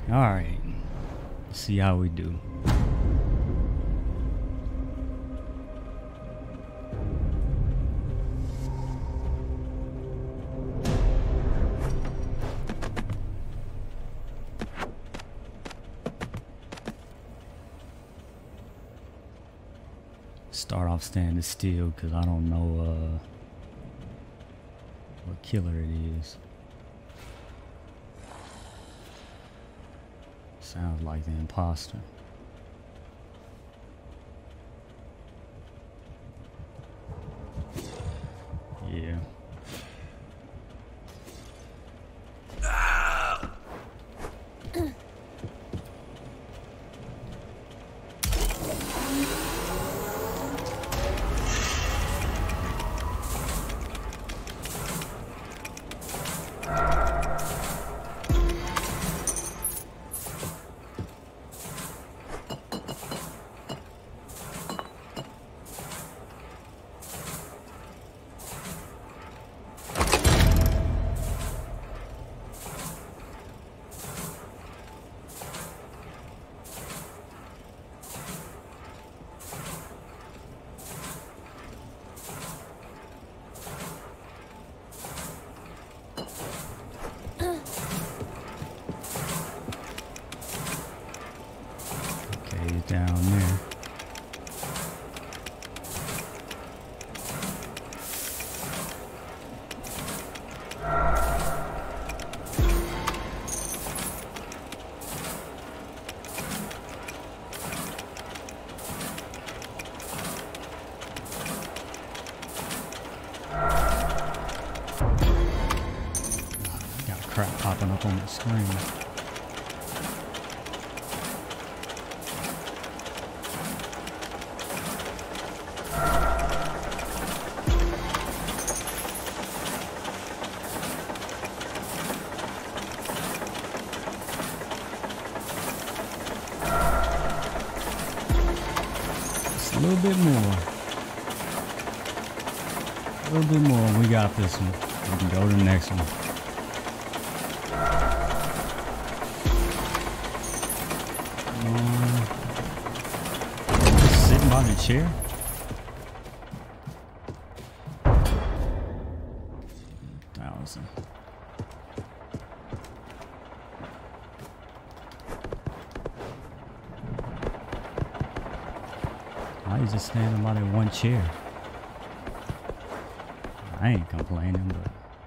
Alright. See how we do. Start off standing still because I don't know what killer it is. Sounds like the imposter. Yeah. Down there. Got crap popping up on the screen. A little bit more. A little bit more. We got this one. We can go to the next one. Just sitting by the chair. $1,000. Why is just standing by that one chair? I ain't complaining, but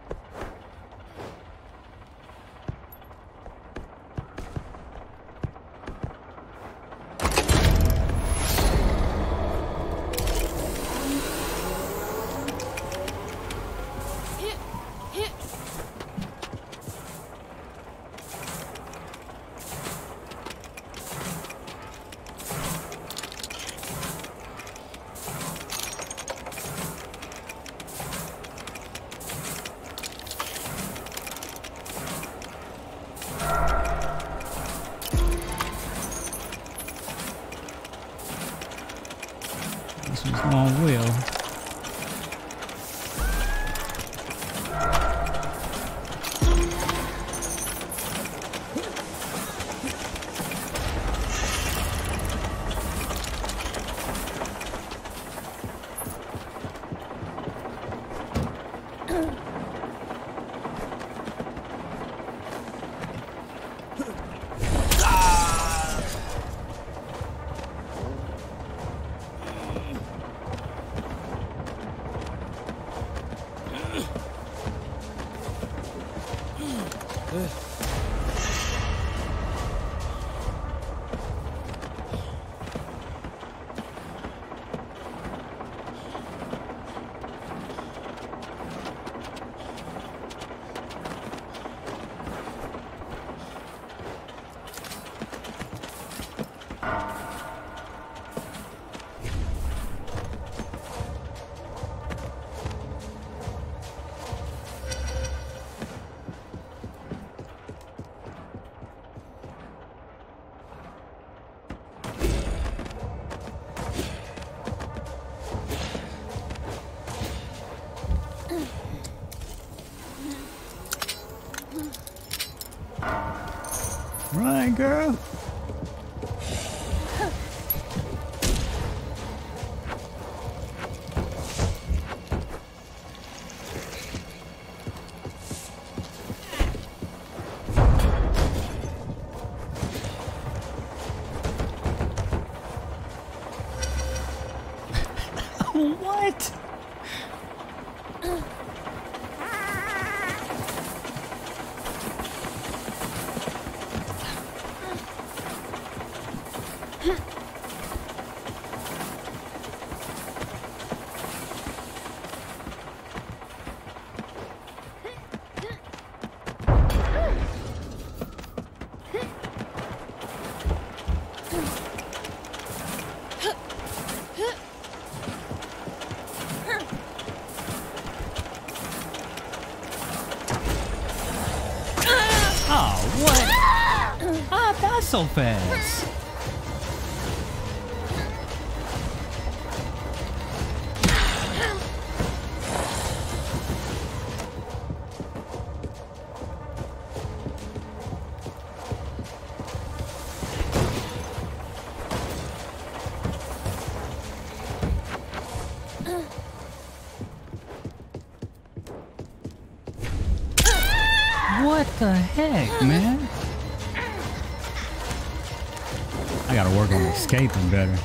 this one's going well. Run, girl. What? Oh, what? Ah, that's so fast. What the heck, man? I gotta work on escaping better.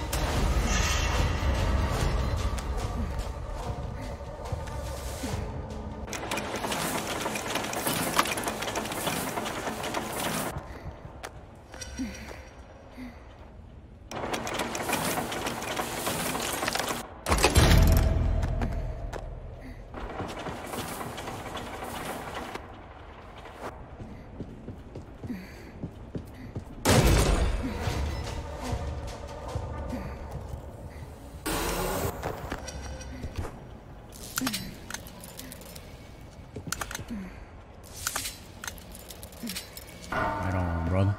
Right on, brother.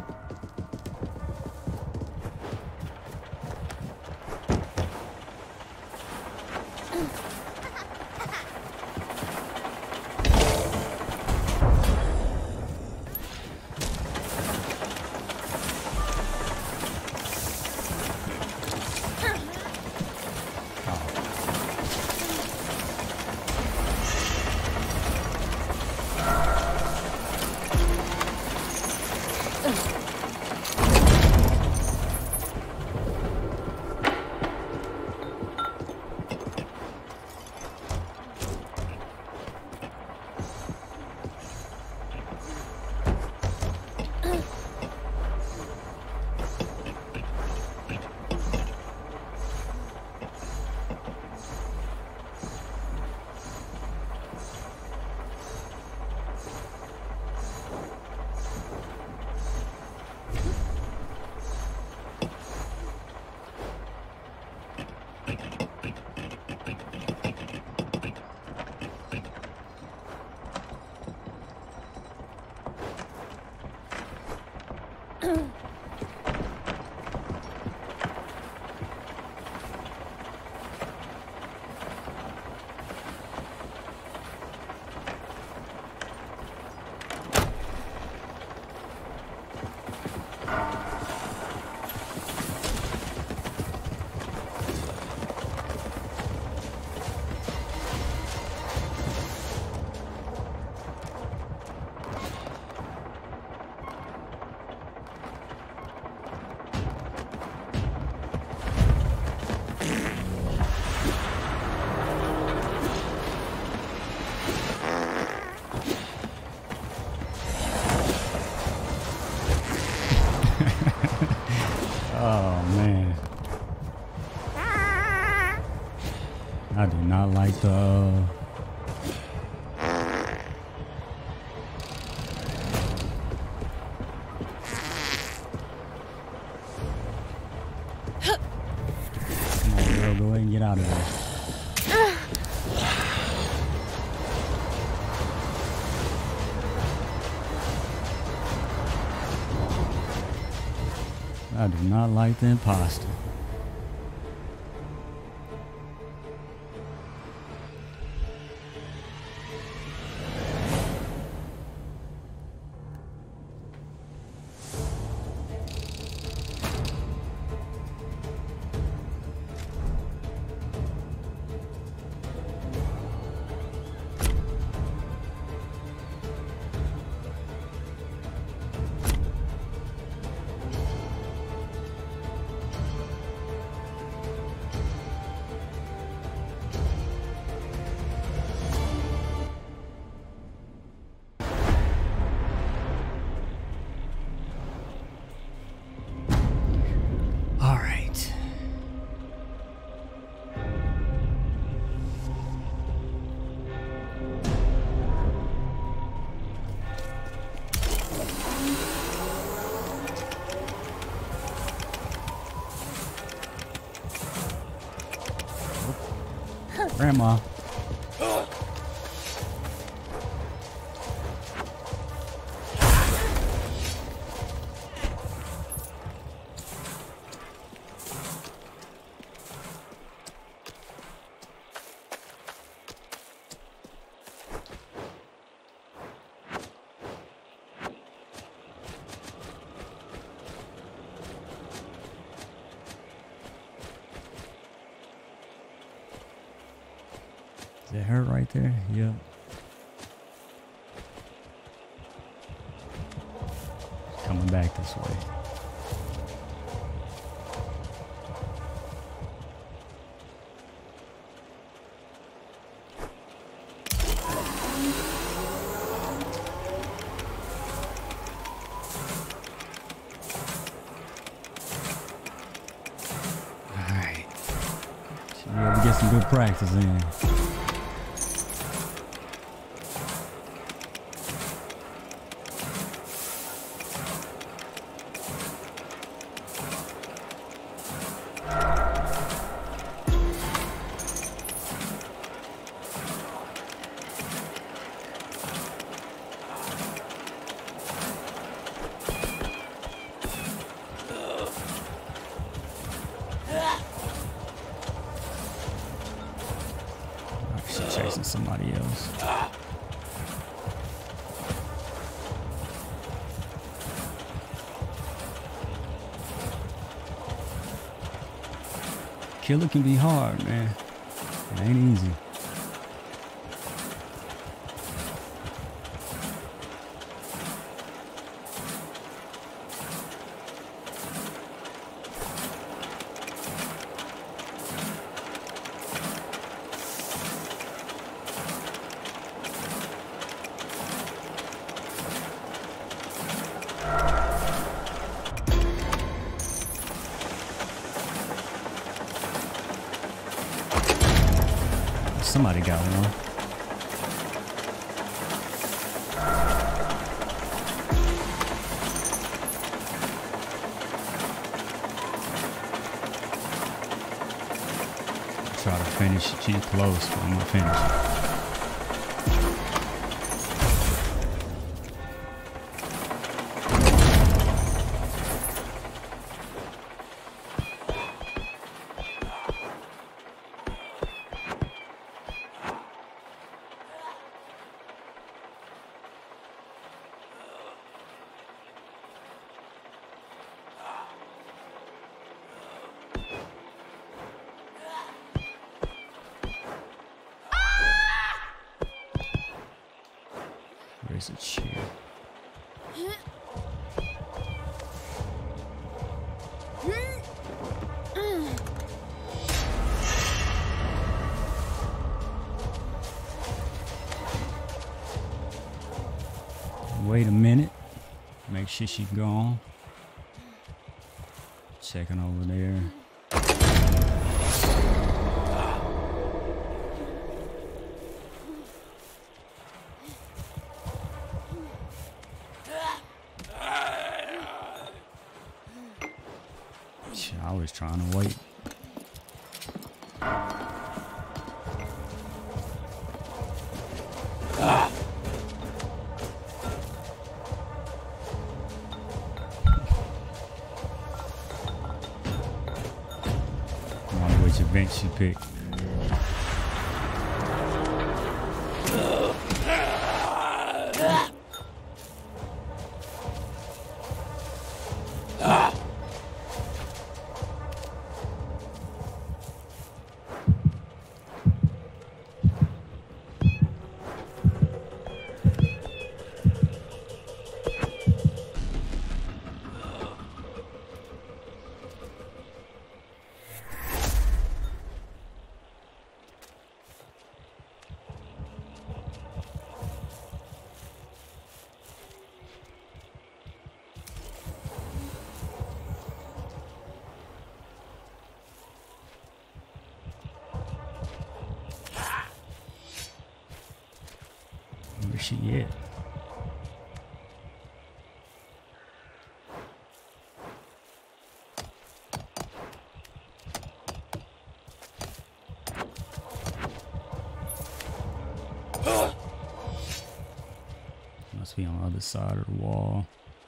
Oh man, I do not like the Come on, girl, go ahead and get out of there. I do not like the imposter. Grandma. Is that her right there? Yep. Coming back this way. Alright. Should be able to get some good practice in. She's chasing somebody else. Killer can be hard, man. It ain't easy. Somebody got one. Try to finish. She's close, but I'm gonna finish it. Where's the chair? Wait a minute. Make sure she's gone. Checking over there. I was trying to wait. I wonder which event she picked. Where's she at? Must be on the other side of the wall.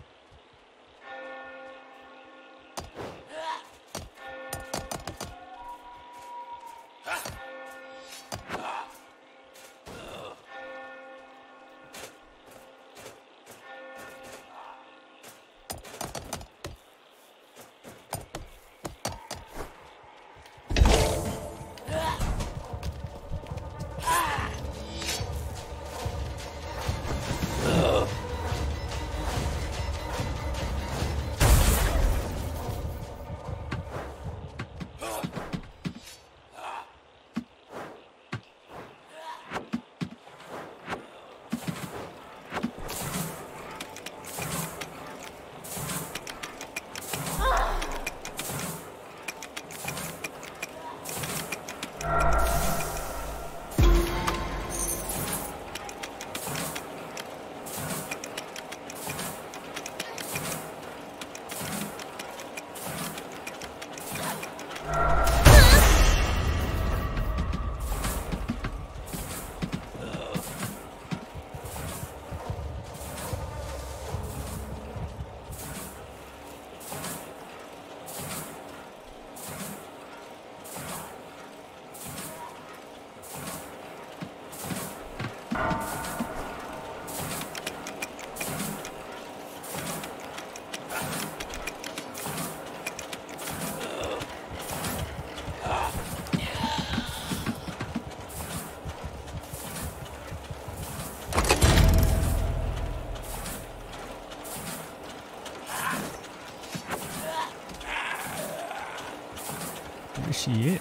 Where's she at?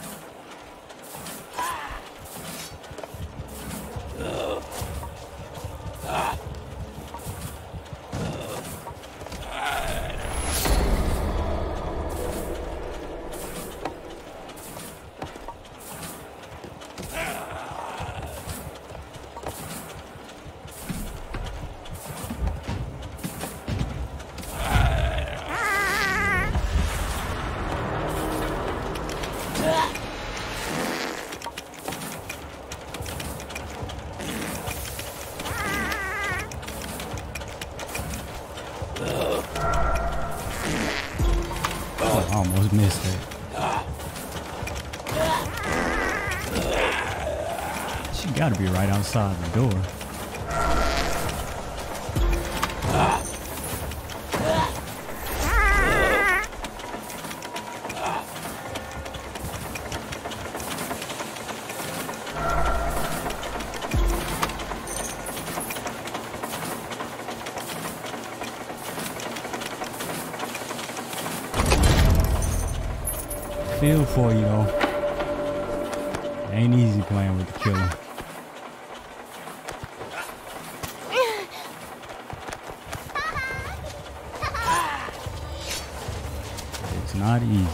I almost missed it. She gotta be right outside the door. Feel for you though. Ain't easy playing with the killer. It's not easy.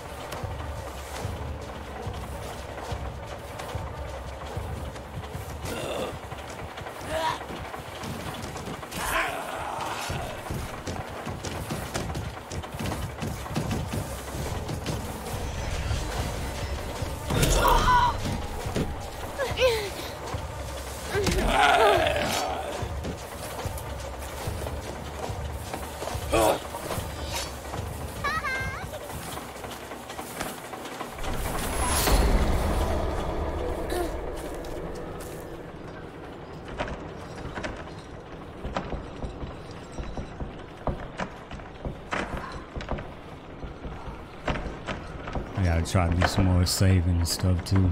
I gotta try to do some more saving and stuff too.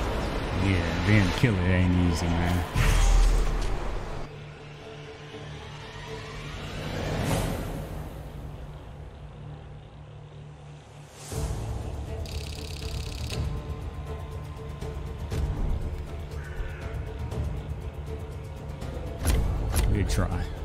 Yeah, being a killer ain't easy, man. Good try.